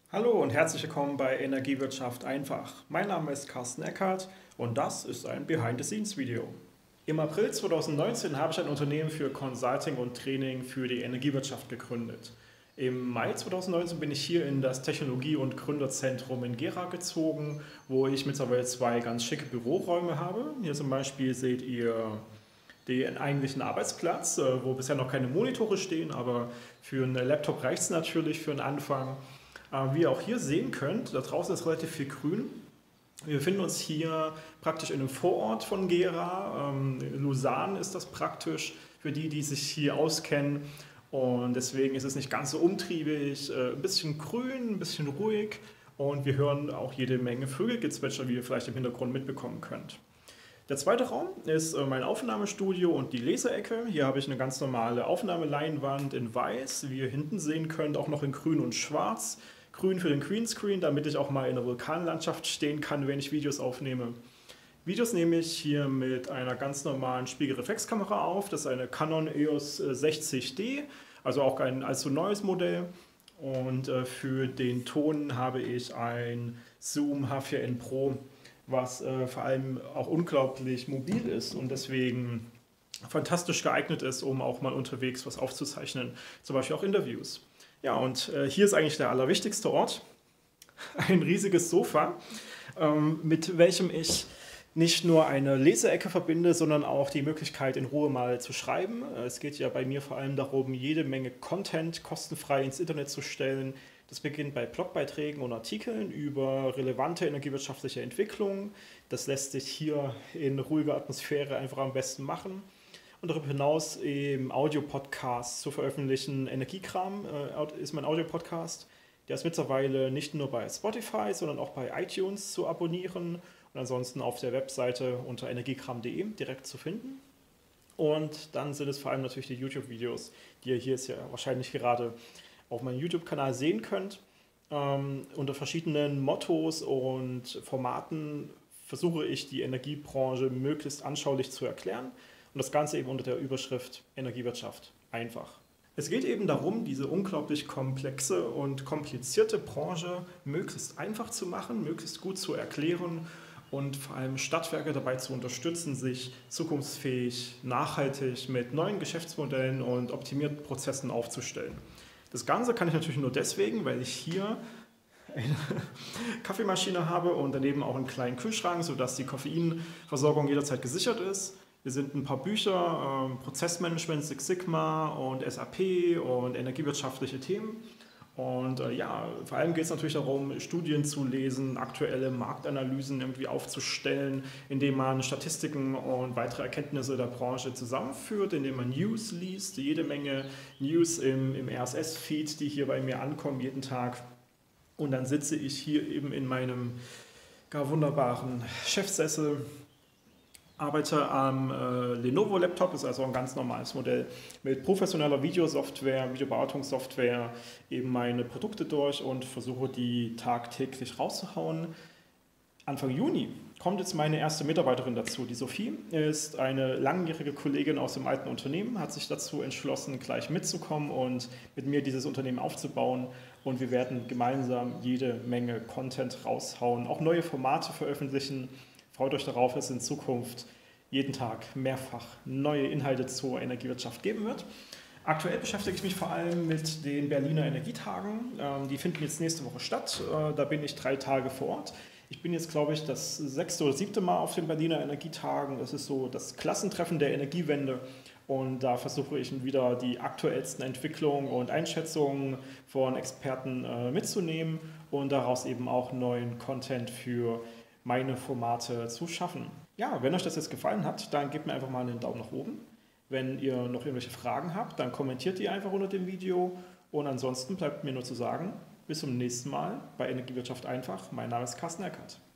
Hallo und herzlich willkommen bei Energiewirtschaft einfach. Mein Name ist Carsten Eckhardt und das ist ein Behind-the-Scenes-Video. Im April 2019 habe ich ein Unternehmen für Consulting und Training für die Energiewirtschaft gegründet. Im Mai 2019 bin ich hier in das Technologie- und Gründerzentrum in Gera gezogen, wo ich mittlerweile zwei ganz schicke Büroräume habe. Hier zum Beispiel seht ihr den eigentlichen Arbeitsplatz, wo bisher noch keine Monitore stehen, aber für einen Laptop reicht es natürlich für einen Anfang. Wie ihr auch hier sehen könnt, da draußen ist relativ viel Grün. Wir befinden uns hier praktisch in einem Vorort von Gera. Lausanne ist das praktisch für die, die sich hier auskennen. Und deswegen ist es nicht ganz so umtriebig, ein bisschen grün, ein bisschen ruhig. Und wir hören auch jede Menge Vögelgezwitscher, wie ihr vielleicht im Hintergrund mitbekommen könnt. Der zweite Raum ist mein Aufnahmestudio und die Leseecke. Hier habe ich eine ganz normale Aufnahmeleinwand in weiß, wie ihr hinten sehen könnt, auch noch in grün und schwarz. Grün für den Greenscreen, damit ich auch mal in der Vulkanlandschaft stehen kann, wenn ich Videos aufnehme. Videos nehme ich hier mit einer ganz normalen Spiegelreflexkamera auf. Das ist eine Canon EOS 60D, also auch ein allzu neues Modell. Und für den Ton habe ich ein Zoom H4n Pro, was vor allem auch unglaublich mobil ist und deswegen fantastisch geeignet ist, um auch mal unterwegs was aufzuzeichnen, zum Beispiel auch Interviews. Ja, und hier ist eigentlich der allerwichtigste Ort, ein riesiges Sofa, mit welchem ich nicht nur eine Leseecke verbinde, sondern auch die Möglichkeit, in Ruhe mal zu schreiben. Es geht ja bei mir vor allem darum, jede Menge Content kostenfrei ins Internet zu stellen. Das beginnt bei Blogbeiträgen und Artikeln über relevante energiewirtschaftliche Entwicklungen. Das lässt sich hier in ruhiger Atmosphäre einfach am besten machen. Und darüber hinaus eben Audio-Podcasts zu veröffentlichen. Energiekram ist mein Audio-Podcast. Der ist mittlerweile nicht nur bei Spotify, sondern auch bei iTunes zu abonnieren und ansonsten auf der Webseite unter energiekram.de direkt zu finden. Und dann sind es vor allem natürlich die YouTube-Videos, die ihr hier jetzt ja wahrscheinlich gerade auf meinem YouTube-Kanal sehen könnt. Unter verschiedenen Mottos und Formaten versuche ich die Energiebranche möglichst anschaulich zu erklären und das Ganze eben unter der Überschrift Energiewirtschaft einfach. Es geht eben darum, diese unglaublich komplexe und komplizierte Branche möglichst einfach zu machen, möglichst gut zu erklären und vor allem Stadtwerke dabei zu unterstützen, sich zukunftsfähig, nachhaltig mit neuen Geschäftsmodellen und optimierten Prozessen aufzustellen. Das Ganze kann ich natürlich nur deswegen, weil ich hier eine Kaffeemaschine habe und daneben auch einen kleinen Kühlschrank, sodass die Koffeinversorgung jederzeit gesichert ist. Wir sind ein paar Bücher, Prozessmanagement, Six Sigma und SAP und energiewirtschaftliche Themen. Und ja, vor allem geht es natürlich darum, Studien zu lesen, aktuelle Marktanalysen irgendwie aufzustellen, indem man Statistiken und weitere Erkenntnisse der Branche zusammenführt, indem man News liest, jede Menge News im RSS-Feed, die hier bei mir ankommen jeden Tag. Und dann sitze ich hier eben in meinem gar wunderbaren Chefsessel, arbeite am Lenovo-Laptop, ist also ein ganz normales Modell mit professioneller Videosoftware, Videobearbeitungssoftware, eben meine Produkte durch und versuche die tagtäglich rauszuhauen. Anfang Juni kommt jetzt meine erste Mitarbeiterin dazu. Die Sophie ist eine langjährige Kollegin aus dem alten Unternehmen, hat sich dazu entschlossen, gleich mitzukommen und mit mir dieses Unternehmen aufzubauen. Und wir werden gemeinsam jede Menge Content raushauen, auch neue Formate veröffentlichen. Freut euch darauf, dass es in Zukunft jeden Tag mehrfach neue Inhalte zur Energiewirtschaft geben wird. Aktuell beschäftige ich mich vor allem mit den Berliner Energietagen. Die finden jetzt nächste Woche statt. Da bin ich 3 Tage vor Ort. Ich bin jetzt, glaube ich, das 6. oder 7. Mal auf den Berliner Energietagen. Das ist so das Klassentreffen der Energiewende. Und da versuche ich wieder die aktuellsten Entwicklungen und Einschätzungen von Experten mitzunehmen und daraus eben auch neuen Content für meine Formate zu schaffen. Ja, wenn euch das jetzt gefallen hat, dann gebt mir einfach mal einen Daumen nach oben. Wenn ihr noch irgendwelche Fragen habt, dann kommentiert die einfach unter dem Video. Und ansonsten bleibt mir nur zu sagen, bis zum nächsten Mal bei Energiewirtschaft einfach. Mein Name ist Carsten Eckhardt.